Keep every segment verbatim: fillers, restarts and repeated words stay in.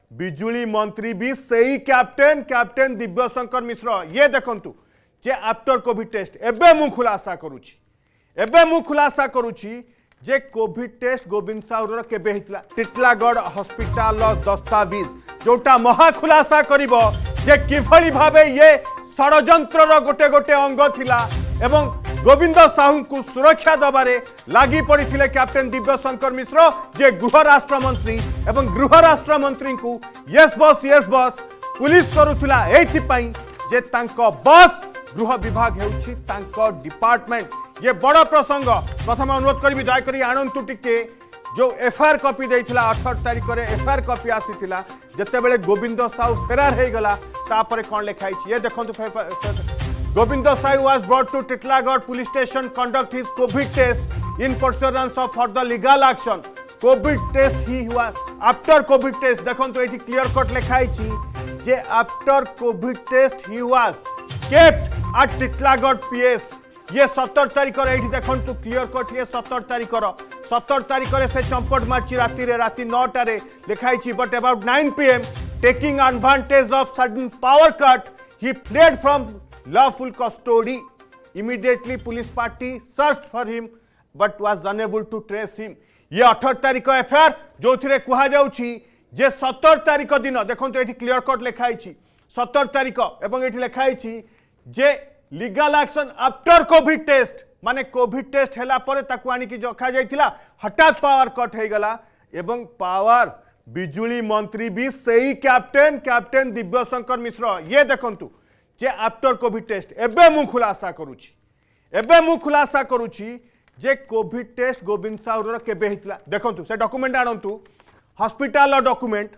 बिजुली मंत्री भी सही कैप्टेन कैप्टेन दिव्यशंकर मिश्र ये देखंतु जे आफ्टर कोविड टेस्ट एबे मु खुलासा करूची एबे मु खुलासा करूची जे कोविड टेस्ट गोविंद साहुर केबे हितला टिटलागढ़ हॉस्पिटल दस्तावेज जोटा महा खुलासा करिवो जे किभली भाबे ये षडयंत्र गोटे गोटे अंग थिला एवं गोविंद साहू को सुरक्षा दबारे लगी पड़ी कैप्टेन दिव्यशंकर मिश्र जे गृह राष्ट्र मंत्री एवं गृह राष्ट्र मंत्री को यस बस यस बस पुलिस करुला एथिपाई जे तांको बस गृह विभाग हेउछि तांको डिपार्टमेंट ये बड़ प्रसंग प्रथम अनुरोध करी दयाकोरी आणंतु टिके जो एफआईआर कॉपी देइथिला अठारह तारिख रे एफआईआर कॉपी आसीथिला जते बेले गोविंद साहू फेरार हे गला तापरे कोन लिखाइछि ये देखंतु Govind Sahu was brought to Titlagarh police station conduct his COVID test in pursuance of further legal action. COVID test he हुआ after COVID test देखो तो ये clear cut लिखाई ची जे after COVID test he was kept at Titlagarh P S ये सत्तर तारीख रे ये देखो तो clear cut ये सत्तर तारीख रो सत्तर तारीख रे से चंपट मारची राति रे राति नौ टारे लिखाई ची but about nine p m taking advantage of sudden power cut he fled from lawful custody. Immediately police party searched for him but was unable to trace him. ये अठारह तारीख एफआईआर जो थिरे कुहा जाउछि जे सत्तर तारीख दिन देखो तो ये क्लियर कट लिखाई छी सत्तर तारीख एवं ये लिखाई छी जे legal action after Covid test माने कोविड टेस्ट हैला परे ताकू आनी की जखा जाइतिला हठात पावर कट हे गला एवं पावर बिजुली मंत्री भी सही कैप्टेन कैप्टेन दिव्यशंकर मिश्र ये देखंतु जे आफ्टर कोविड टेस्ट एबे मु खुलासा करूची एबे मु खुलासा करूची जे कोविड टेस्ट गोविंद साहुर केबे हितला देखंतु से डॉक्यूमेंट आणंतु hospital document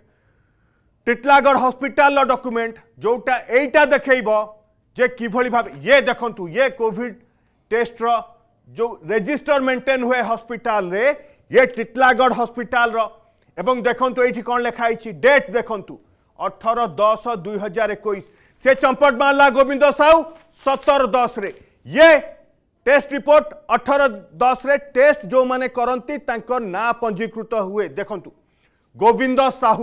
Titlagarh hospital document जोटा एटा देखैबो जे किभली भाबे ये देखंतु ये कोविड टेस्ट रो जो रजिस्टर मेंटेन हुए हॉस्पिटल रे ये टिटलागढ़ हॉस्पिटल रो एवं देखंतु एठी कोन लिखाई छी डेट देखंतु अठारह दस दुई हजार इक्कीस से चंपट मारला गोविंद साहू सतर दस रे ये टेस्ट रिपोर्ट अठारह दस रे टेस्ट जो माने करंती तांकर ना पंजीकृत हुए देखंतु गोविंद साहू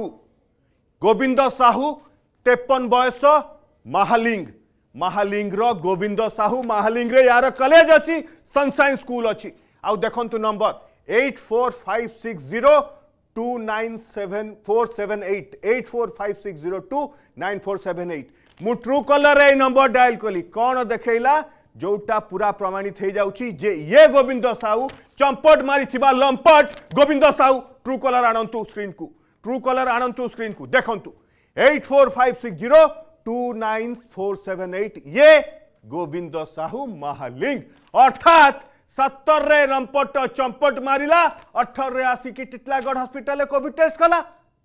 गोविंद साहू तेपन बयस महालिंग महालिंग रो गोविंद साहू महालिंग रे यार कॉलेज अछि सनशाइन स्कूल अछि आ देखंतु number eight four five six zero two nine seven four seven eight eight four five six zero two nine four seven eight मु ट्रू कलर रे नंबर डायल कली कौन देखैला जोटा पूरा प्रमाणित हो जाउची जे ये गोविंद साहू चंपट मारी थिबा लंपट गोविंद साहू ट्रू कलर आणंतु स्क्रीन को ट्रू कलर आणंतु स्क्रीन को देखंतु eight four five six zero two nine four seven eight ये गोविंद साहू महालिंग अर्थात सत्तर रे लंपट चंपट मारिला अठारह रे आसिकी टिटलागढ़ हॉस्पिटल कोविड टेस्ट कला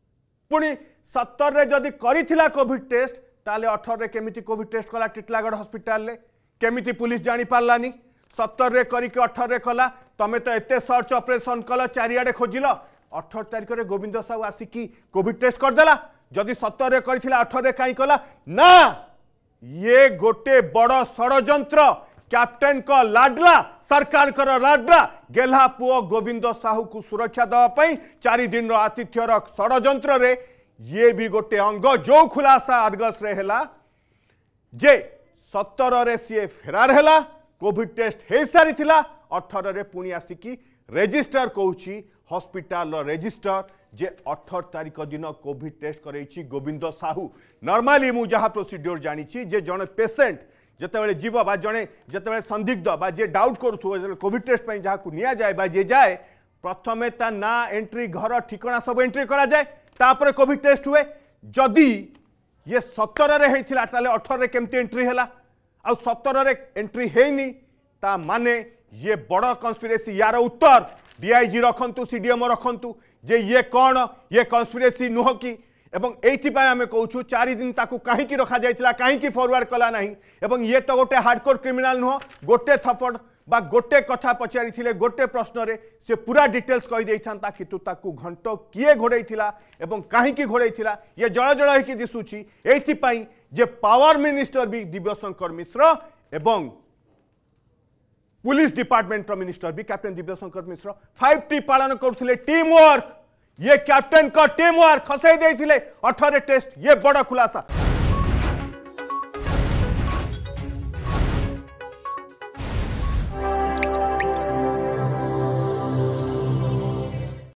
पुणी सत्तर रे जदि करिथिला कोविड टेस्ट ताले अठारह रे केमिति कोविड टेस्ट कला टिटलागढ़ हॉस्पिटल ले केमिति पुलिस जानी पारलानी सत्तर रे करिके अठारह रे कला तमे तो एते सर्च ऑपरेशन कला चारियाडे खोजिल अठारह तारिख रे गोविंद साहू आसिकी कोविड टेस्ट कर देला जदि सत्तर रे करिथिला अठारह रे काई कला ना ये गोटे बड़ षडयंत्र कैप्टेन को लाडला सरकार को लाडला गेल्हा पुओ गोविंद साहू को सुरक्षा देवाई चारि दिन रो आतिथ्यर षडयंत्र रे ये भी गोटे अंग जो खुलासा आर्गस रे हेला जे सत्तर रे सी फेरार हेला कोविड टेस्ट हो सारी थिला अठारह रे पुणी आसिकी रेजिस्टर कहूची हॉस्पिटल रेजिस्टर जे अठारह तारीख दिन कोविड टेस्ट करैछि गोविंद साहू नॉर्मली मु जहा प्रोसीड्योर जानी जे जने पेशेंट जितेबाला जीव बा जड़े जितेबाला संदिग्ध बा जे डाउट करूँ कोविड टेस्ट पर जहाँ निया जाए बा जे जाए प्रथमे ता ना एंट्री घर ठिकाना सब एंट्री करा जाए तापर कोविड टेस्ट हुए जदि ये सतर रे होइथिला ताले अठारह रे केमती एंट्री हैला आ सतर रे एंट्री हेनी ता माने ये बड़ कन्स्पिरेसी यार उत्तर डीआईजी रखंतु सीडीएम रखंतु जे ये कौन ये कन्स्पिरेसी नुह कि एवं एथिपाई आमे कहूँ चारि दिन ताकू कहीं रखा जाइथिला कहीं फॉरवर्ड कला नहीं एवं ये तो गोटे हार्डकोर क्रिमिनाल नुह गोटे थपड़ बा गोटे कथा पचारि थिले गोटे प्रश्न रे से पूरा डिटेल्स कहि देइथांता किंतु ताकू घंट किए घोड़ैथिला एवं कहीं घोड़ैथिला ये जळ जळ होइकि दिसुची एथिपाई जे पावर मिनिस्टर भी दिव्यशंकर मिश्र एवं पुलिस डिपार्टमेंट मिनिस्टर भी captain Divyashankar Mishra five T पालन करथिले टीम वर्क ये कैप्टेन का टीम वर्क खसई देथिले अठारह टेस्ट ये बड़ा खुलासा।